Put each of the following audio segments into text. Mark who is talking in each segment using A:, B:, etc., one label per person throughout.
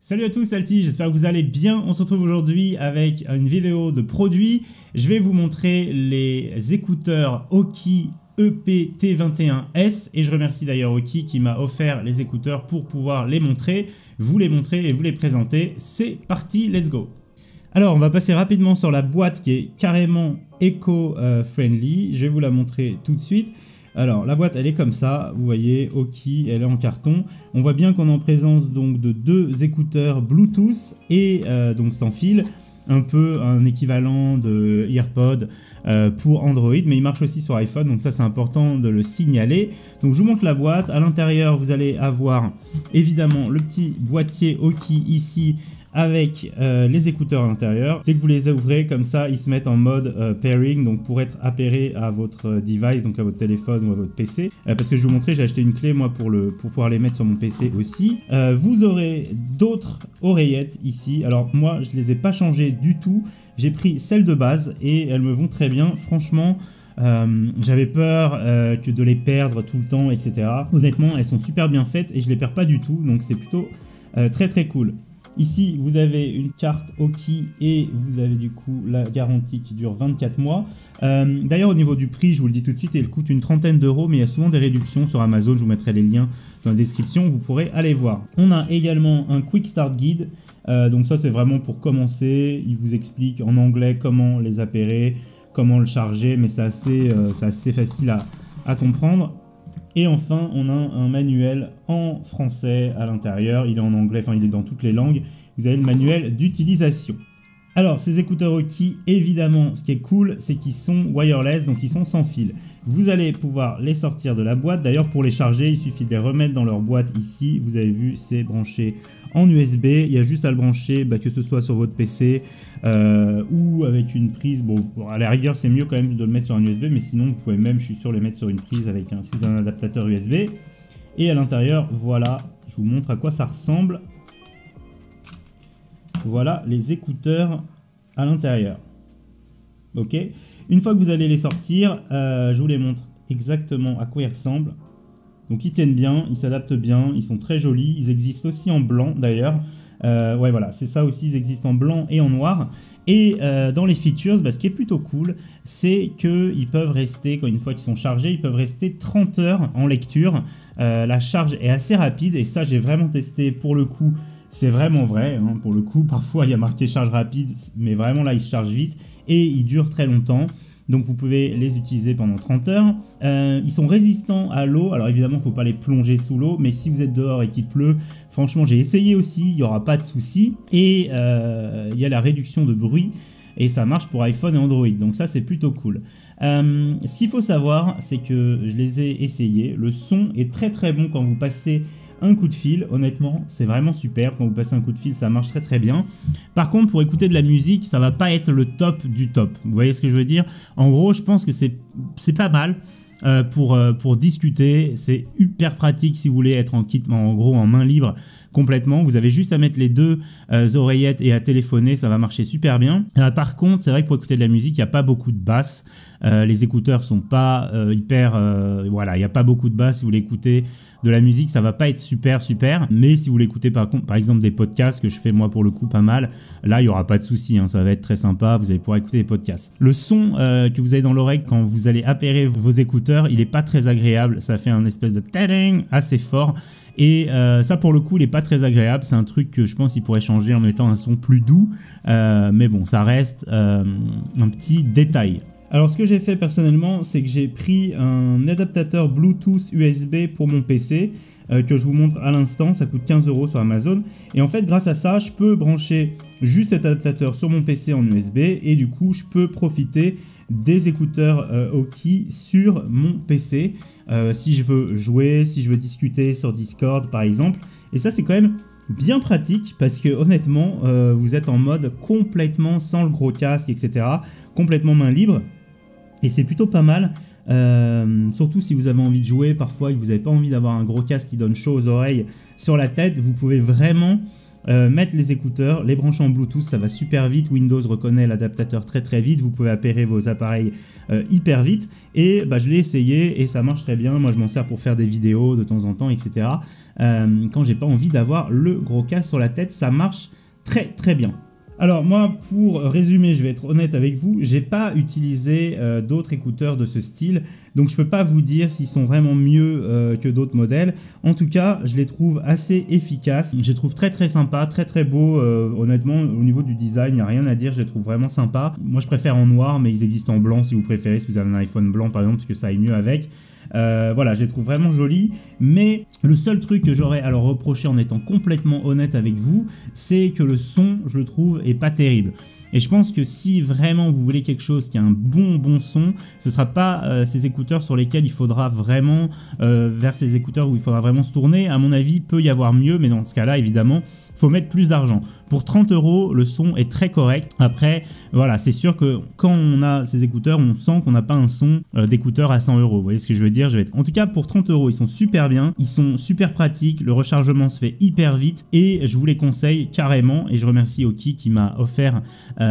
A: Salut à tous Alti, j'espère que vous allez bien. On se retrouve aujourd'hui avec une vidéo de produits. Je vais vous montrer les écouteurs Oki EP-T21S et je remercie d'ailleurs Oki qui m'a offert les écouteurs pour pouvoir les montrer, vous les montrer et vous les présenter. C'est parti, let's go. Alors on va passer rapidement sur la boîte qui est carrément éco-friendly. Je vais vous la montrer tout de suite. Alors la boîte elle est comme ça, vous voyez, Oki, elle est en carton. On voit bien qu'on est en présence donc de deux écouteurs Bluetooth et donc sans fil, un peu un équivalent de AirPod pour Android, mais il marche aussi sur iPhone, donc ça c'est important de le signaler. Donc je vous montre la boîte. À l'intérieur vous allez avoir évidemment le petit boîtier Oki ici, avec les écouteurs à l'intérieur. Dès que vous les ouvrez comme ça, ils se mettent en mode pairing, donc pour être appairé à votre device, donc à votre téléphone ou à votre PC. Parce que je vais vous montrer, j'ai acheté une clé moi pour pouvoir les mettre sur mon PC aussi. Vous aurez d'autres oreillettes ici. Alors moi, je les ai pas changées du tout. J'ai pris celles de base et elles me vont très bien. Franchement, j'avais peur que de les perdre tout le temps, etc. Honnêtement, elles sont super bien faites et je les perds pas du tout, donc c'est plutôt très très cool. Ici, vous avez une carte Oki et vous avez du coup la garantie qui dure 24 mois. D'ailleurs, au niveau du prix, je vous le dis tout de suite, elle coûte une trentaine d'euros, mais il y a souvent des réductions sur Amazon. Je vous mettrai les liens dans la description, vous pourrez aller voir. On a également un Quick Start Guide. Donc ça, c'est vraiment pour commencer. Il vous explique en anglais comment les appairer, comment le charger, mais c'est assez facile à comprendre. Et enfin, on a un manuel en français à l'intérieur, il est en anglais, enfin il est dans toutes les langues. Vous avez le manuel d'utilisation. Alors, ces écouteurs Oki, évidemment, ce qui est cool, c'est qu'ils sont wireless, donc ils sont sans fil. Vous allez pouvoir les sortir de la boîte. D'ailleurs, pour les charger, il suffit de les remettre dans leur boîte ici. Vous avez vu, c'est branché en USB. Il y a juste à le brancher, que ce soit sur votre PC ou avec une prise. Bon, à la rigueur, c'est mieux quand même de le mettre sur un USB, mais sinon, vous pouvez même, je suis sûr, les mettre sur une prise avec si vous avez un adaptateur USB. Et à l'intérieur, voilà, je vous montre à quoi ça ressemble. Voilà les écouteurs à l'intérieur. Ok. Une fois que vous allez les sortir, je vous les montre exactement à quoi ils ressemblent. Donc ils tiennent bien, ils s'adaptent bien, ils sont très jolis. Ils existent aussi en blanc d'ailleurs. Ouais voilà, c'est ça aussi, ils existent en blanc et en noir. Et dans les features, ce qui est plutôt cool, c'est qu'ils peuvent rester, une fois qu'ils sont chargés, ils peuvent rester 30 heures en lecture. La charge est assez rapide et ça j'ai vraiment testé pour le coup. C'est vraiment vrai, hein, pour le coup, parfois il y a marqué charge rapide, mais vraiment là il se charge vite et il dure très longtemps. Donc vous pouvez les utiliser pendant 30 heures. Ils sont résistants à l'eau, alors évidemment il ne faut pas les plonger sous l'eau, mais si vous êtes dehors et qu'il pleut, franchement j'ai essayé aussi, il n'y aura pas de souci. Et il y a la réduction de bruit et ça marche pour iPhone et Android, donc ça c'est plutôt cool. Ce qu'il faut savoir, c'est que je les ai essayés, le son est très très bon quand vous passez un coup de fil, honnêtement c'est vraiment super. Quand vous passez un coup de fil ça marche très très bien. Par contre pour écouter de la musique ça va pas être le top du top, vous voyez ce que je veux dire. En gros je pense que c'est pas mal pour discuter, c'est hyper pratique si vous voulez être en gros en main libre complètement. Vous avez juste à mettre les deux oreillettes et à téléphoner, ça va marcher super bien. Par contre, c'est vrai que pour écouter de la musique, il n'y a pas beaucoup de basses. Les écouteurs sont pas voilà, il n'y a pas beaucoup de basses. Si vous voulez écouter de la musique, ça va pas être super. Mais si vous voulez écouter par exemple des podcasts, que je fais moi pour le coup pas mal, là il n'y aura pas de souci, hein, ça va être très sympa. Vous allez pouvoir écouter des podcasts. Le son que vous avez dans l'oreille quand vous allez appairer vos écouteurs, il n'est pas très agréable. Ça fait un espèce de tading assez fort. Et ça pour le coup il n'est pas très agréable, c'est un truc que je pense qu'il pourrait changer en mettant un son plus doux, mais bon ça reste un petit détail. Alors ce que j'ai fait personnellement c'est que j'ai pris un adaptateur Bluetooth USB pour mon PC que je vous montre à l'instant, ça coûte 15 € sur Amazon et en fait grâce à ça je peux brancher juste cet adaptateur sur mon PC en USB et du coup je peux profiter des écouteurs Oki sur mon PC si je veux jouer, si je veux discuter sur Discord par exemple. Et ça c'est quand même bien pratique parce que honnêtement vous êtes en mode complètement sans le gros casque etc, complètement main libre et c'est plutôt pas mal. Surtout si vous avez envie de jouer parfois et que vous n'avez pas envie d'avoir un gros casque qui donne chaud aux oreilles sur la tête, vous pouvez vraiment mettre les écouteurs, les brancher en Bluetooth, ça va super vite. Windows reconnaît l'adaptateur très vite. Vous pouvez appairer vos appareils hyper vite. Et bah, je l'ai essayé et ça marche très bien. Moi, je m'en sers pour faire des vidéos de temps en temps, etc. Quand j'ai pas envie d'avoir le gros casque sur la tête, ça marche très bien. Alors moi, pour résumer, je vais être honnête avec vous, j'ai pas utilisé d'autres écouteurs de ce style, donc je peux pas vous dire s'ils sont vraiment mieux que d'autres modèles. En tout cas, je les trouve assez efficaces, je les trouve très sympa, très beau. Honnêtement, au niveau du design, il n'y a rien à dire, je les trouve vraiment sympas. Moi, je préfère en noir, mais ils existent en blanc si vous préférez, si vous avez un iPhone blanc par exemple, parce que ça aille mieux avec. Voilà, je les trouve vraiment jolis, mais le seul truc que j'aurais à leur reprocher en étant complètement honnête avec vous, c'est que le son, je le trouve, est pas terrible. Et je pense que si vraiment vous voulez quelque chose qui a un bon son, ce ne sera pas ces écouteurs sur lesquels il faudra vraiment, vers ces écouteurs où il faudra vraiment se tourner. À mon avis, peut y avoir mieux, mais dans ce cas-là, évidemment, il faut mettre plus d'argent. Pour 30 €, le son est très correct. Après, voilà, c'est sûr que quand on a ces écouteurs, on sent qu'on n'a pas un son d'écouteur à 100 €. Vous voyez ce que je veux dire? En tout cas, pour 30 €, ils sont super bien, ils sont super pratiques, le rechargement se fait hyper vite et je vous les conseille carrément. Et je remercie Aukey qui m'a offert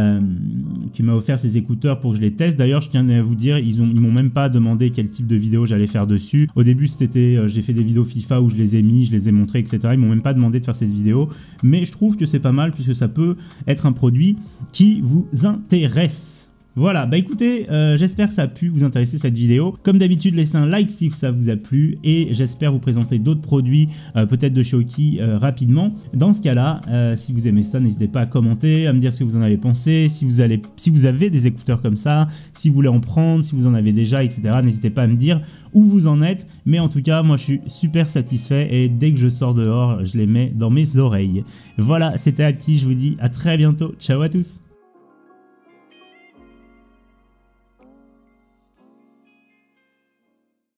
A: ces écouteurs pour que je les teste. D'ailleurs, je tiens à vous dire, ils m'ont même pas demandé quel type de vidéo j'allais faire dessus. Au début, j'ai fait des vidéos FIFA où je les ai mis, je les ai montrés, etc. Ils m'ont même pas demandé de faire cette vidéo, mais je trouve que c'est pas mal puisque ça peut être un produit qui vous intéresse. Voilà, bah écoutez, j'espère que ça a pu vous intéresser cette vidéo. Comme d'habitude, laissez un like si ça vous a plu et j'espère vous présenter d'autres produits, peut-être de chez Aukey rapidement. Dans ce cas-là, si vous aimez ça, n'hésitez pas à commenter, à me dire ce que vous en avez pensé, si vous avez des écouteurs comme ça, si vous voulez en prendre, si vous en avez déjà, etc. N'hésitez pas à me dire où vous en êtes. Mais en tout cas, moi je suis super satisfait et dès que je sors dehors, je les mets dans mes oreilles. Voilà, c'était Acti, je vous dis à très bientôt. Ciao à tous.